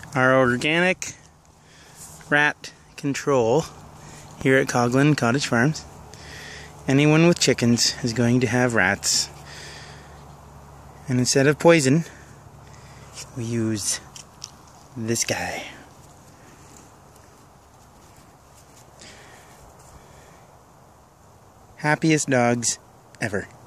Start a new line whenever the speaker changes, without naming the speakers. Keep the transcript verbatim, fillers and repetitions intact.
Our organic rat control here at Coghlan Cottage Farms. Anyone with chickens is going to have rats. And instead of poison, we use this guy. Happiest dogs ever.